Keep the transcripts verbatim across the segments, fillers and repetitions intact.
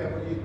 but you.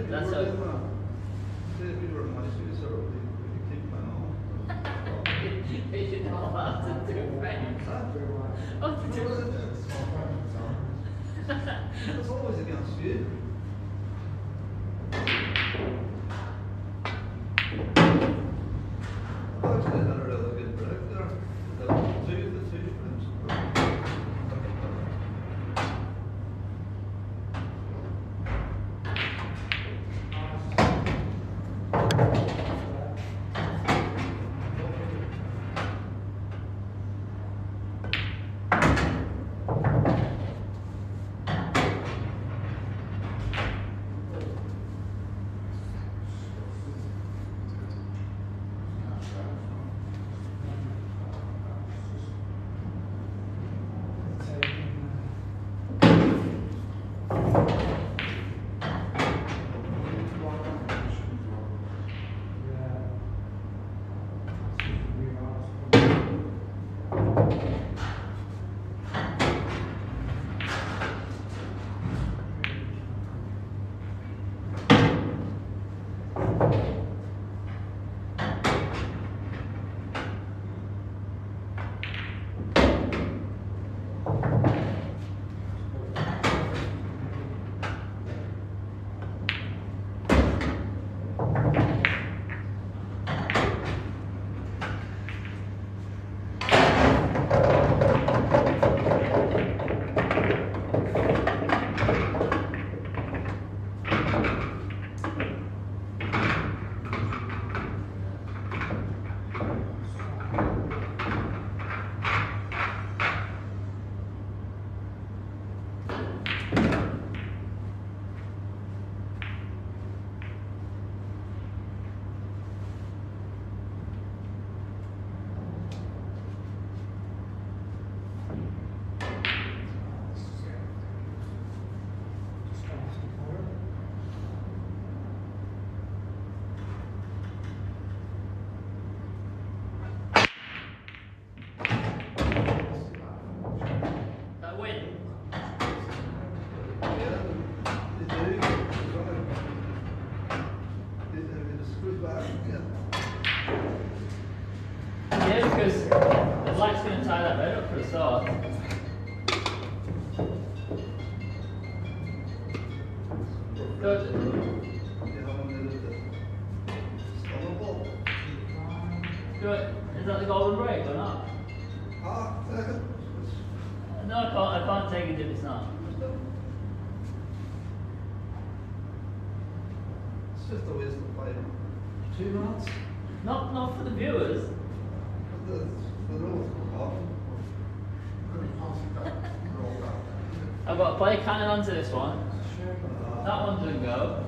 that's a. You know how to do French. Oh, to do That's always against you. Actually, another really good break there. The two, the two frames. Yeah, because the black's going to tie that red up for a start. Good. Good. Is that the golden break or not? No, I can't, I can't take it if it's not. It's just a waste of five. Two minutes? Not, not for the viewers. The, the rules go off. I've got to play cannon onto this one. That one doesn't go.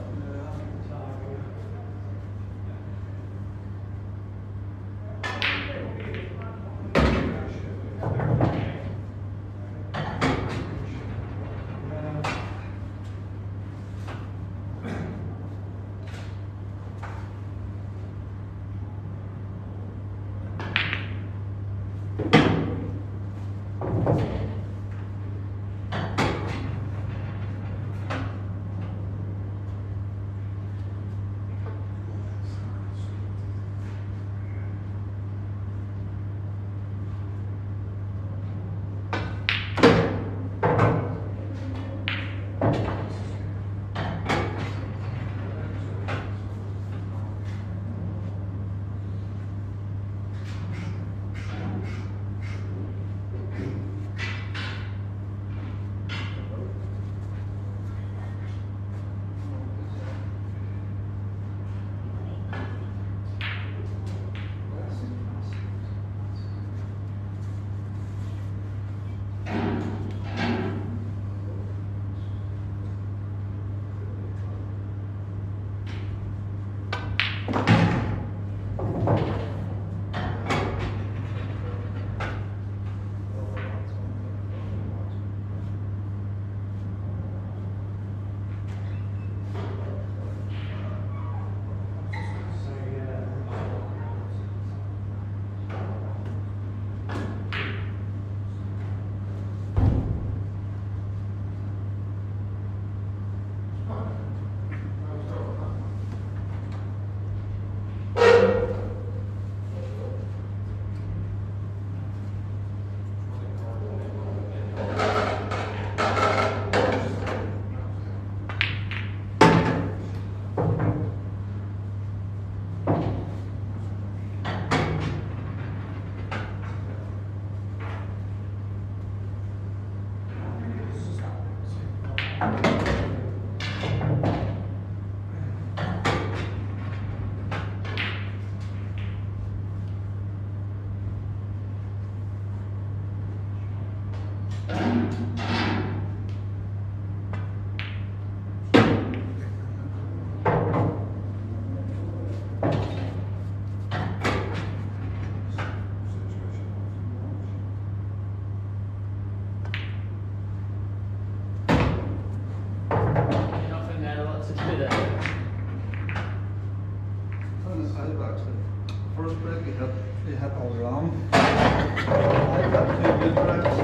First break you hit, you hit all wrong. I got two good breaks.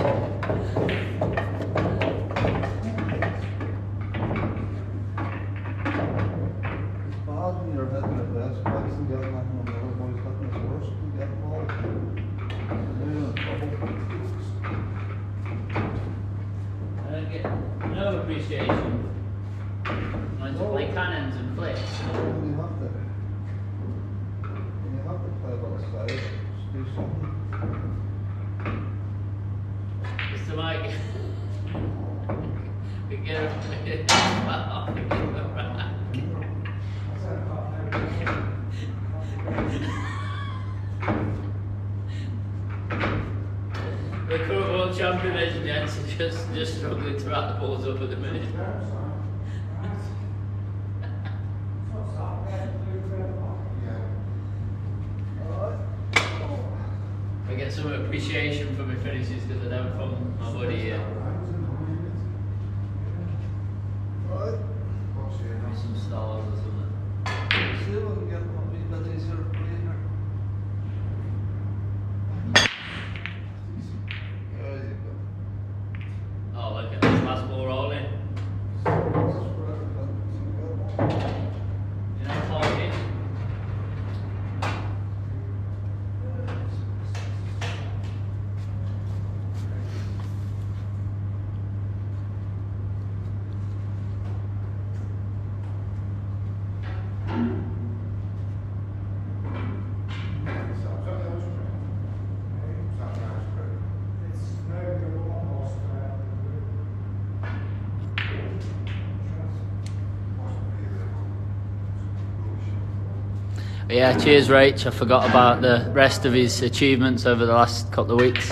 It's bad when you're hitting the best breaks and getting nothing on the other boys hitting the worst and getting all. You're in trouble. I don't get no appreciation. I just play cannons and flips. You have to. You have to play by the side. Just do something. Mister Mike. We get it. We get it. Well, we get it right. The current world champion is gents is just just struggling to wrap the balls up at the minute. I get some appreciation for my finishes because I don't from my body here. Maybe some stars or something. See if we can get one wee bit easier for you here. There you go. Oh, look at this last ball rolling. You know, talking. Yeah, cheers Rach. I forgot about the rest of his achievements over the last couple of weeks.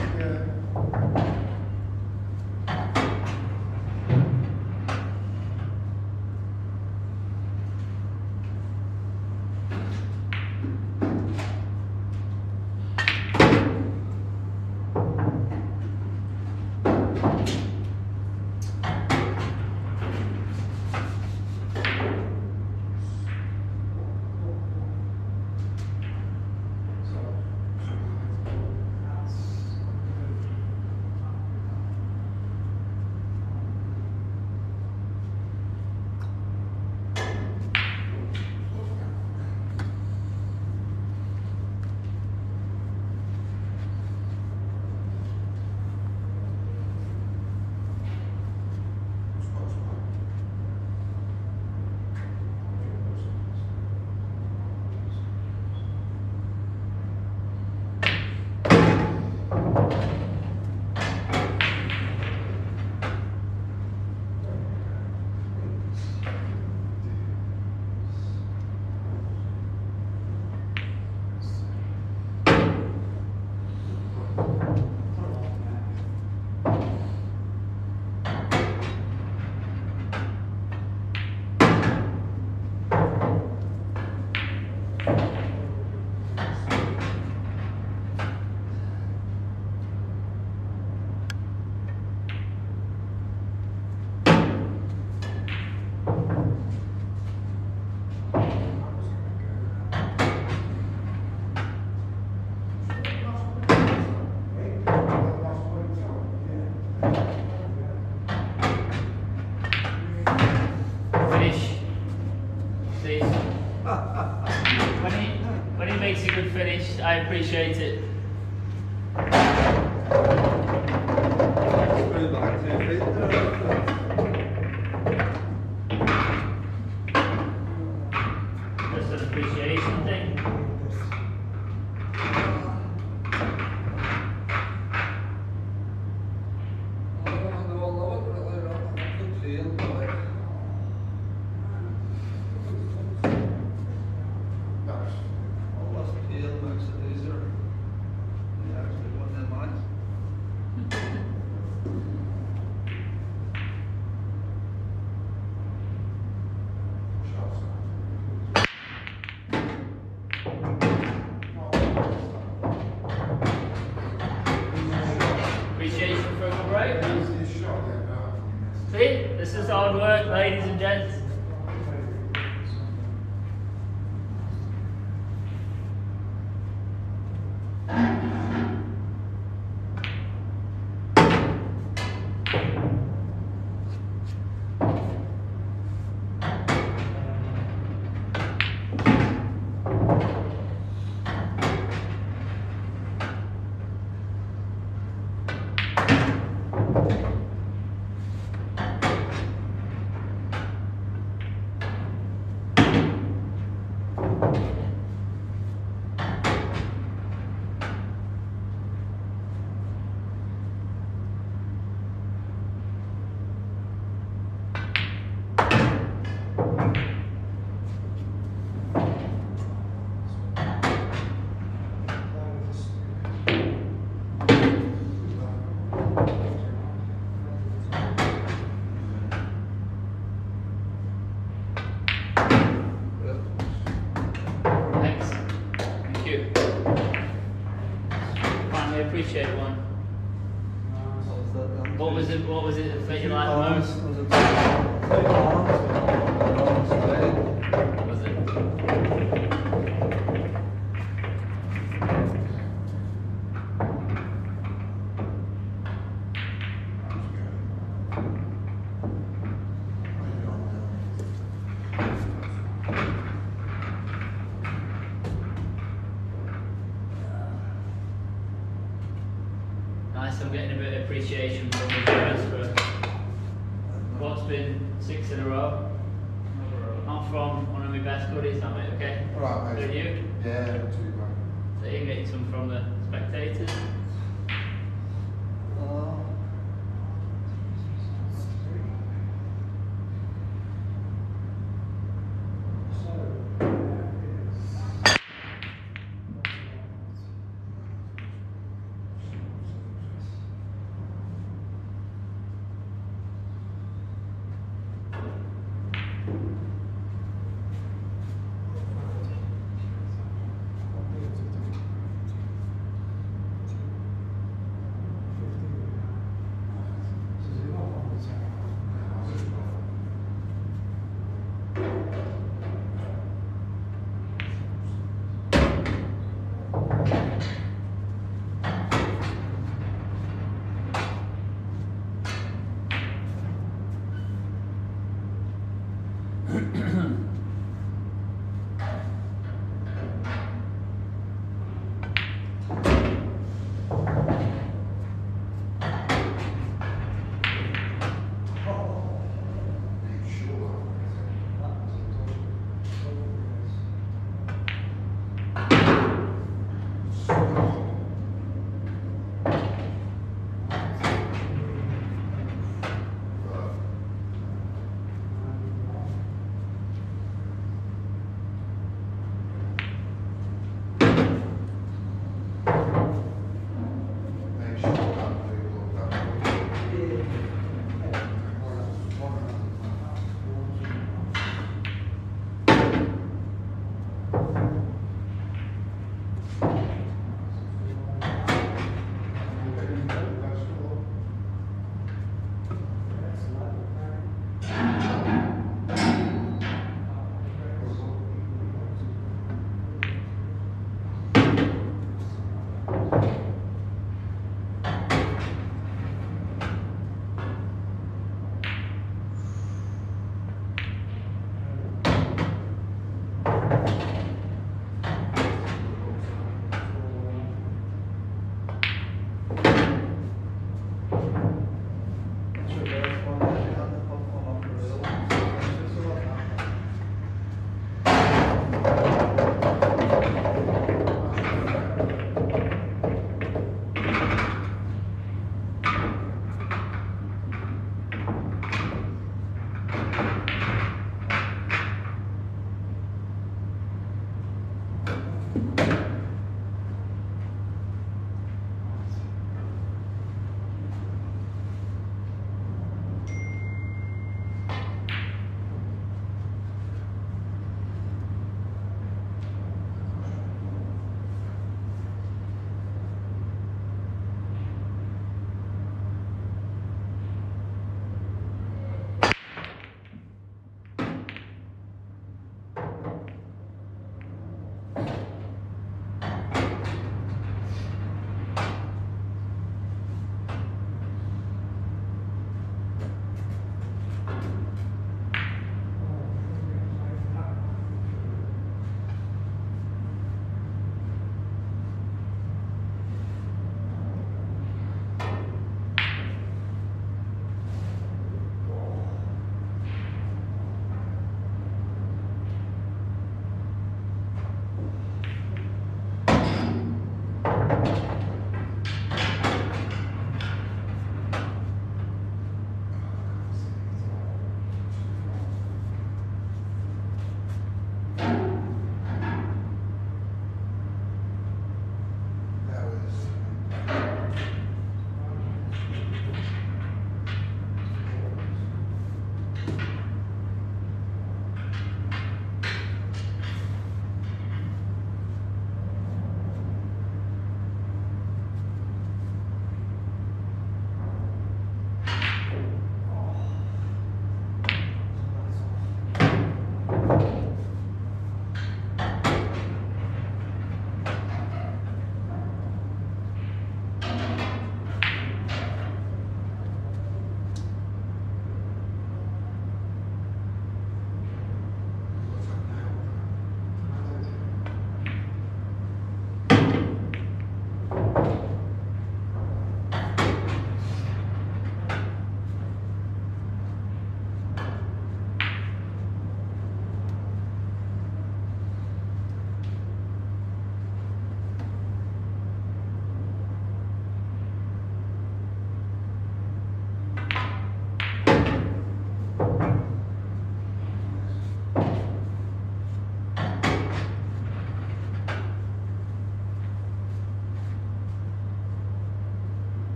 When he, when he makes a good finish, I appreciate it. Screw back two feet there. Just an appreciation thing. I love it, really love it. See, this is hard work, ladies and gents. Appreciate one. What was it? What was it that made you like the most? Was it three pounds? Was it? Nice, I'm getting a bit of appreciation from the viewers for what's been six in a row. Not from one of my best buddies, that mate, okay? Right, mate. Good, you? Yeah, not too bad. So you get some from the spectators. Uh,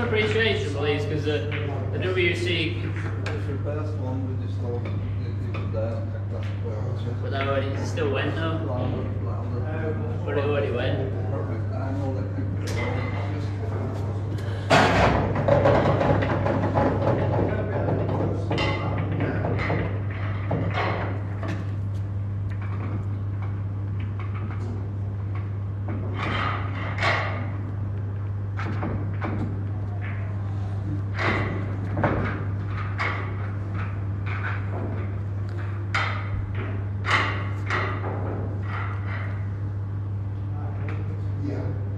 appreciation, please, because the, the W C, It's your best one, but you still, you, you could die and pick that well. but that already it still went though. Lander, lander. But it already went. Perfect angle that could be wrong. Yeah.